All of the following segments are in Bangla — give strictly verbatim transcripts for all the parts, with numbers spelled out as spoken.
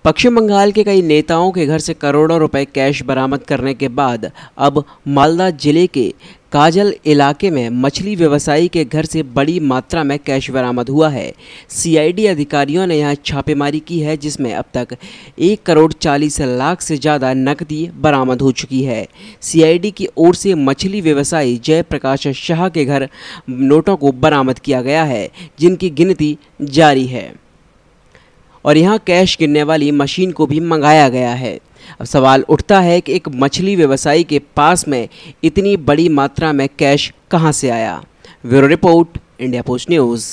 पश्चिम बंगाल के कई नेताओं के घर से करोड़ों रुपए कैश बरामद करने के बाद अब मालदा जिले के काजल इलाके में मछली व्यवसायी के घर से बड़ी मात्रा में कैश बरामद हुआ है। सीआईडी अधिकारियों ने यहां छापेमारी की है, जिसमें अब तक एक करोड़ चालीस लाख से ज़्यादा नकदी बरामद हो चुकी है। सीआईडी की ओर से मछली व्यवसायी जयप्रकाश शाह के घर नोटों को बरामद किया गया है, जिनकी गिनती जारी है और यहां कैश गिनने वाली मशीन को भी मंगाया गया है। अब सवाल उठता है कि एक मछली व्यवसायी के पास में इतनी बड़ी मात्रा में कैश कहां से आया। Bureau report, India post news.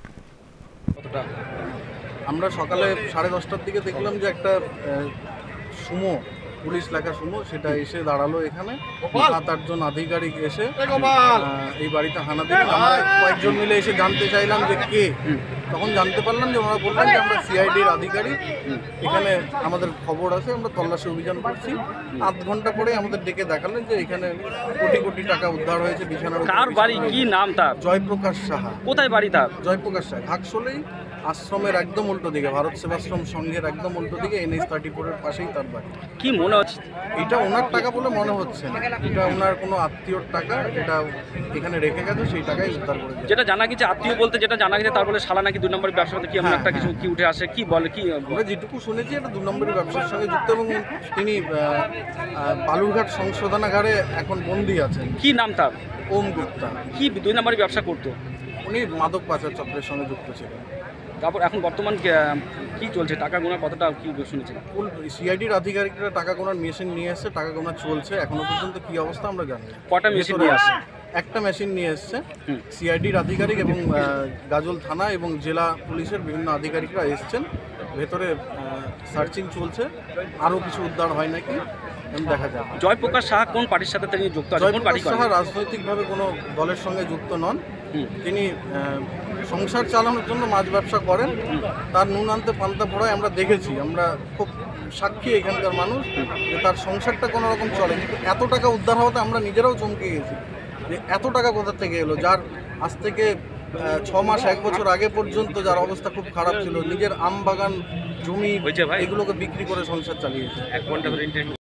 আমরা সকালে সাড়ে দশটার দিকে দেখলাম যে একটা সুমো পুলিশ লেখা সুমো সেটা এসে দাঁড়ালো এখানে। সাত আটজন আধিকারিক এসে এই বাড়িতে হানা দিলেন। আমরা কয়েকজন মিলে এসে জানতে চাইলাম যে কে, তখন জানতে পারলাম যে ওনারা বললেন যে আমরা সিআইডির আধিকারিক, এখানে আমাদের খবর আছে, আমরা তল্লাশি অভিযান করছি। আধ ঘন্টা পরে আমাদের ডেকে দেখালেন যে এখানে কোটি কোটি টাকা উদ্ধার হয়েছে বিছানার উপর। কার বাড়ি, কি নাম তার? জয়প্রকাশ সাহা। কোথায় বাড়ি তার? জয়প্রকাশ সাহা ঘাটশোলেই আশ্রমের একদম উল্টো দিকে, ভারত সেবাশ্রম সংঘের একদম উল্টো দিকে, এনএইচ থার্টি ফোরের পাশেই তার বাড়ি। কি মনে হচ্ছে এটা ওনার টাকা বলে মনে হচ্ছে না, এটা ওনার কোনো আত্মীয়র টাকা, এটা এখানে রেখে গেছে, সেই টাকাই উদ্ধার করে। যেটা জানা গেছে আত্মীয় বলতে যেটা জানা গেছে তার বলে শালা নাকি দুই নম্বরের ব্যবসা করতে, কি এমন একটা কিছু কি উঠে আসে, কি বলে, কি আমরা যেটুকু শুনেছি এটা দুই নম্বরের ব্যবসার সঙ্গে যুক্ত এবং তিনি বালুরঘাট সংশোধনাগারে এখন বন্দী আছেন। কি নাম তার? ওম গুপ্তা। কি দুই নম্বরের ব্যবসা করতো? উনি মাদক পাচার চক্রের সঙ্গে যুক্ত ছিলেন। তারপর এখন বর্তমান কি চলছে, টাকা গোনা কতটা কি শুনেছেন? সিআইডির আধিকারিকরা টাকা গোনার মেশিন নিয়ে এসছে, টাকা গোনা চলছে, এখনো পর্যন্ত কি অবস্থা আমরা জানি না। কটা মেশিন নিয়ে আসছে? একটা মেশিন নিয়ে এসছে সিআইডির আধিকারিক এবং গাজল থানা এবং জেলা পুলিশের বিভিন্ন আধিকারিকরা এসছেন। ভেতরে সার্চিং চলছে, আরও কিছু উদ্ধার হয় নাকি দেখা যায়। জয়প্রকাশ সাহা কোন পার্টির সাথে তিনি যুক্ত? জয়প্রকাশ সাহা রাজনৈতিকভাবে কোনো দলের সঙ্গে যুক্ত নন, তিনি সংসার চালানোর জন্য মাছ ব্যবসা করেন। তার নুন আনতে পান্তা পড়ায় আমরা দেখেছি, আমরা খুব সাক্ষী এখানকার মানুষ, যে তার সংসারটা কোনো রকম চলে। কিন্তু এত টাকা উদ্ধার হওয়াতে আমরা নিজেরাও চমকে গেছি যে এত টাকা কোথা থেকে এলো। যার আজ থেকে ছ মাস এক বছর আগে পর্যন্ত যার অবস্থা খুব খারাপ ছিল, নিজের আম বাগান জমি এগুলোকে বিক্রি করে সংসার চালিয়েছে।